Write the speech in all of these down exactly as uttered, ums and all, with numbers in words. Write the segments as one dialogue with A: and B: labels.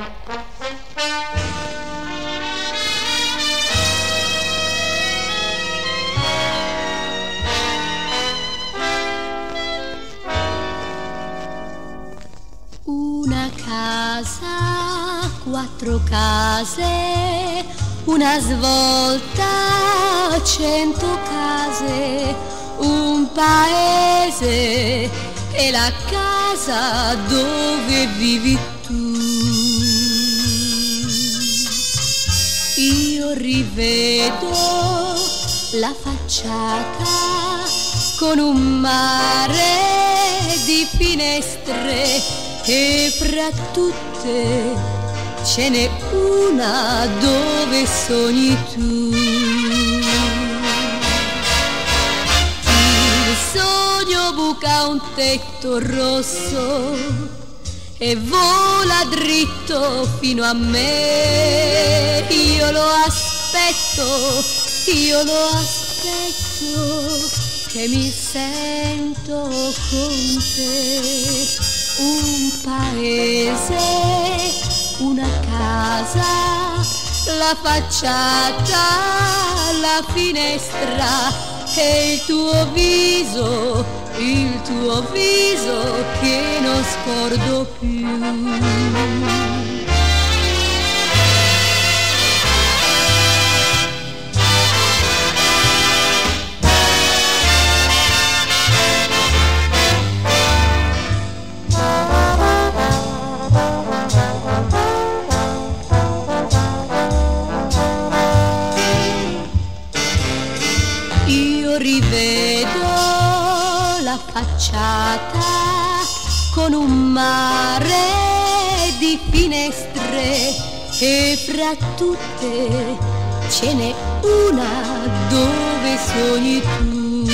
A: Una casa, quattro case, una svolta, cento case, un paese e la casa dove vivi tu. Io rivedo la facciata con un mare di finestre e fra tutte ce n'è una dove sogni tu. Il sogno buca un tetto rosso e vola dritto fino a me. Io lo aspetto, io lo aspetto, che mi sento con te. Un paese, una casa, la facciata, la finestra e il tuo viso, il tuo viso che non scordo più. Rivedo la facciata con un mare di finestre e fra tutte ce n'è una dove sogni tu.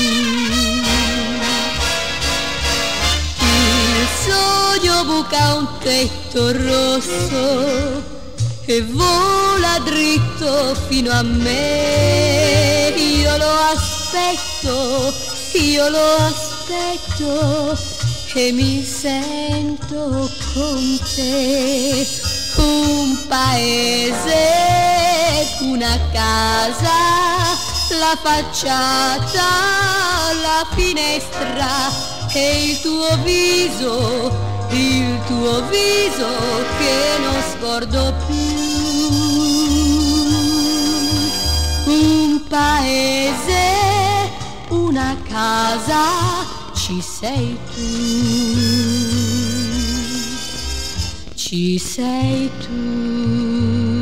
A: Il sogno buca un tetto rosso e vola dritto fino a me. Io lo aspetto, io lo aspetto e mi sento con te. Un paese, una casa, la facciata, la finestra e il tuo viso, il tuo viso che non scordo più. Un paese, una casa, ci sei tu, ci sei tu.